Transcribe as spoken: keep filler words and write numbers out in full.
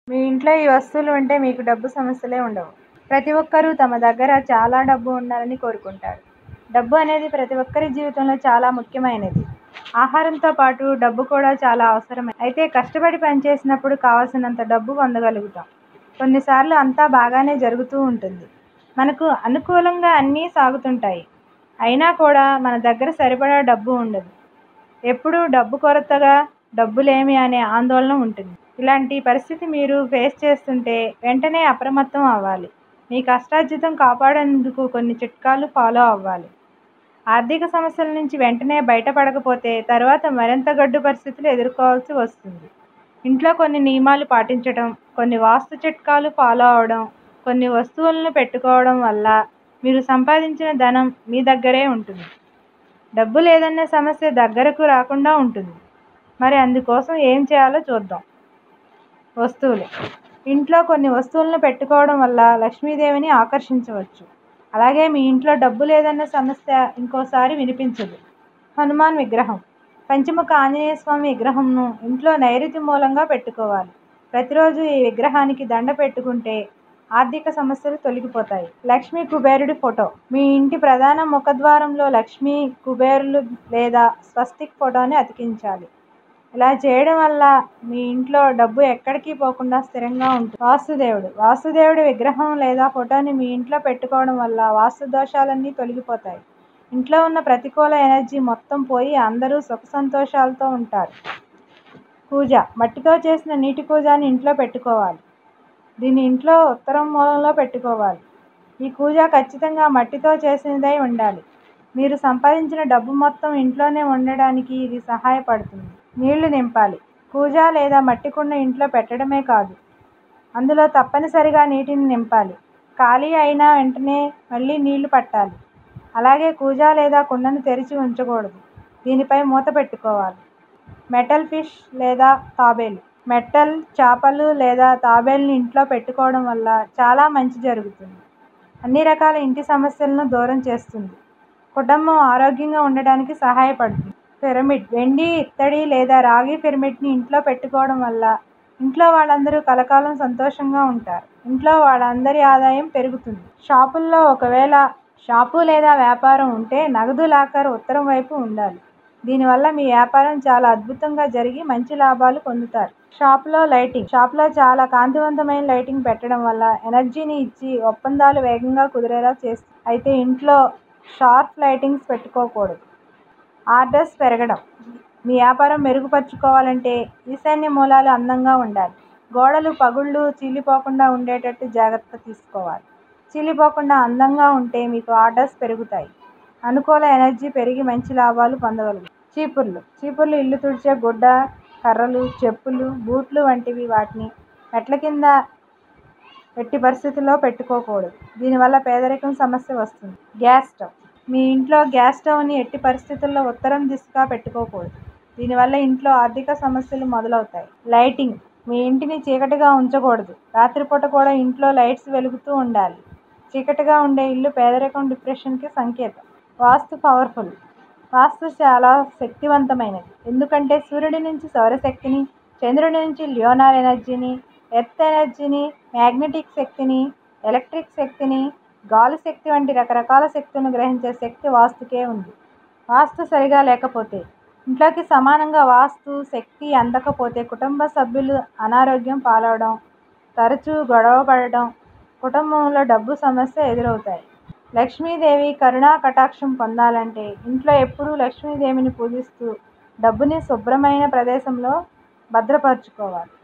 మీ ఇంట్లో ఈ వస్తువులు ఉంటే మీకు డబ్బు సమస్యలే ఉండవు. ప్రతి ఒక్కరూ తమ దగ్గర చాలా డబ్బు ఉండాలని కోరుకుంటారు. డబ్బు అనేది ప్రతి ఒక్కరి జీవితంలో చాలా ముఖ్యమైనది. ఆహారంతో పాటు డబ్బు కూడా చాలా అవసరమే. అయితే కష్టపడి పనిచేసినప్పుడు కావలసినంత డబ్బు పొందగలుగుతాం. కొన్నిసార్లు అంతా బాగానే జరుగుతూ ఉంటుంది. మనకు అనుకూలంగా అన్నీ సాగుతుంటాయి. అయినా కూడా మన దగ్గర సరిపడా డబ్బు ఉండదు. ఎప్పుడూ డబ్బు కొరతగా, డబ్బులేమి అనే ఆందోళన ఉంటుంది. ఇలాంటి పరిస్థితి మీరు ఫేస్ చేస్తుంటే వెంటనే అప్రమత్తం అవ్వాలి. మీ కష్టార్జితం కాపాడేందుకు కొన్ని చిట్కాలు ఫాలో అవ్వాలి. ఆర్థిక సమస్యల నుంచి వెంటనే బయటపడకపోతే తర్వాత మరింత గడ్డు పరిస్థితులు ఎదుర్కోవాల్సి వస్తుంది. ఇంట్లో కొన్ని నియమాలు పాటించడం, కొన్ని వాస్తు చిట్కాలు ఫాలో అవడం, కొన్ని వస్తువులను పెట్టుకోవడం వల్ల మీరు సంపాదించిన ధనం మీ దగ్గరే ఉంటుంది. డబ్బు లేదనే సమస్య దగ్గరకు రాకుండా ఉంటుంది. మరి అందుకోసం ఏం చేయాలో చూద్దాం. వస్తువులు. ఇంట్లో కొన్ని వస్తువులను పెట్టుకోవడం వల్ల లక్ష్మీదేవిని ఆకర్షించవచ్చు. అలాగే మీ ఇంట్లో డబ్బు లేదన్న సమస్య ఇంకోసారి వినిపించదు. హనుమాన్ విగ్రహం. పంచముఖ ఆంజనేయ స్వామి విగ్రహంను ఇంట్లో నైరుతి మూలంగా పెట్టుకోవాలి. ప్రతిరోజు ఈ విగ్రహానికి దండ పెట్టుకుంటే ఆర్థిక సమస్యలు తొలగిపోతాయి. లక్ష్మీ కుబేరుడి ఫోటో. మీ ఇంటి ప్రధాన ముఖద్వారంలో లక్ష్మీ, కుబేరులు లేదా స్వస్తిక్ ఫోటోని అతికించాలి. ఇలా చేయడం వల్ల మీ ఇంట్లో డబ్బు ఎక్కడికి పోకుండా స్థిరంగా ఉంటుంది. వాస్తుదేవుడు. వాస్తుదేవుడి విగ్రహం లేదా ఫోటోని మీ ఇంట్లో పెట్టుకోవడం వల్ల వాస్తు దోషాలన్నీ తొలగిపోతాయి. ఇంట్లో ఉన్న ప్రతికూల ఎనర్జీ మొత్తం పోయి అందరూ సుఖ సంతోషాలతో ఉంటారు. కూజ. మట్టితో చేసిన నీటి కూజాని ఇంట్లో పెట్టుకోవాలి. దీన్ని ఇంట్లో ఉత్తరం మూలంలో పెట్టుకోవాలి. ఈ కూజ ఖచ్చితంగా మట్టితో చేసినదై ఉండాలి. మీరు సంపాదించిన డబ్బు మొత్తం ఇంట్లోనే ఉండడానికి ఇది సహాయపడుతుంది. నీళ్లు నింపాలి. కూజ లేదా మట్టి కుండ ఇంట్లో పెట్టడమే కాదు, అందులో తప్పనిసరిగా నీటిని నింపాలి. ఖాళీ అయిన వెంటనే మళ్ళీ నీళ్లు పట్టాలి. అలాగే కూజ లేదా కుండను తెరిచి ఉంచకూడదు. దీనిపై మూత పెట్టుకోవాలి. మెటల్ ఫిష్ లేదా తాబేలు. మెటల్ చేపలు లేదా తాబేలుని ఇంట్లో పెట్టుకోవడం వల్ల చాలా మంచి జరుగుతుంది. అన్ని రకాల ఇంటి సమస్యలను దూరం చేస్తుంది. కుటుంబం ఆరోగ్యంగా ఉండడానికి సహాయపడుతుంది. పిరమిడ్. వెండి, ఇత్తడి లేదా రాగి పిరమిడ్ని ఇంట్లో పెట్టుకోవడం వల్ల ఇంట్లో వాళ్ళందరూ కలకాలం సంతోషంగా ఉంటారు. ఇంట్లో వాళ్ళందరి ఆదాయం పెరుగుతుంది. షాపుల్లో ఒకవేళ షాపు లేదా వ్యాపారం ఉంటే నగదు లాకర్ ఉత్తరం వైపు ఉండాలి. దీనివల్ల మీ వ్యాపారం చాలా అద్భుతంగా జరిగి మంచి లాభాలు పొందుతారు. షాప్లో లైటింగ్. షాప్లో చాలా కాంతివంతమైన లైటింగ్ పెట్టడం వల్ల ఎనర్జీని ఇచ్చి ఒప్పందాలు వేగంగా కుదిరేలా చేస్తుంది. అయితే ఇంట్లో షార్ప్ లైటింగ్స్ పెట్టుకోకూడదు. ఆర్డర్స్ పెరగడం. మీ వ్యాపారం మెరుగుపరుచుకోవాలంటే ఈశాన్య మూలాలు అందంగా ఉండాలి. గోడలు పగుళ్ళు చీలిపోకుండా ఉండేటట్టు జాగ్రత్త తీసుకోవాలి. చీలిపోకుండా అందంగా ఉంటే మీకు ఆర్డర్స్ పెరుగుతాయి. అనుకూల ఎనర్జీ పెరిగి మంచి లాభాలు పొందగలుగుతారు. చీపుర్లు. చీపుర్లు ఇల్లు తుడిచే గుడ్డ, కర్రలు, చెప్పులు, బూట్లు వంటివి వాటిని మెట్ల కింద ఎట్టి పరిస్థితుల్లో పెట్టుకోకూడదు. దీనివల్ల పేదరికం సమస్య వస్తుంది. Gas stove. మీ ఇంట్లో గ్యాస్ స్టవ్ని ఎట్టి పరిస్థితుల్లో ఉత్తరం దిశగా పెట్టుకోకూడదు. దీనివల్ల ఇంట్లో ఆర్థిక సమస్యలు మొదలవుతాయి. లైటింగ్. మీ ఇంటిని చీకటిగా ఉంచకూడదు. రాత్రిపూట కూడా ఇంట్లో లైట్స్ వెలుగుతూ ఉండాలి. చీకటిగా ఉండే ఇల్లు పేదరికం, డిప్రెషన్కి సంకేతం. వాస్తు పవర్ఫుల్. వాస్తు చాలా శక్తివంతమైనది. ఎందుకంటే సూర్యుడి నుంచి సౌరశక్తిని, చంద్రుడి నుంచి లియోనార్ ఎనర్జీని, ఎర్త్ ఎనర్జీని, మ్యాగ్నెటిక్ శక్తిని, ఎలక్ట్రిక్ శక్తిని, గాలి శక్తి వంటి రకరకాల శక్తులను గ్రహించే శక్తి వాస్తుకే ఉంది. వాస్తు సరిగా లేకపోతే, ఇంట్లోకి సమానంగా వాస్తు శక్తి అందకపోతే కుటుంబ సభ్యులు అనారోగ్యం పాలవడం, తరచూ గొడవ పడడం, కుటుంబంలో డబ్బు సమస్య ఎదురవుతాయి. లక్ష్మీదేవి కరుణా కటాక్షం పొందాలంటే ఇంట్లో ఎప్పుడూ లక్ష్మీదేవిని పూజిస్తూ డబ్బుని శుభ్రమైన ప్రదేశంలో భద్రపరచుకోవాలి.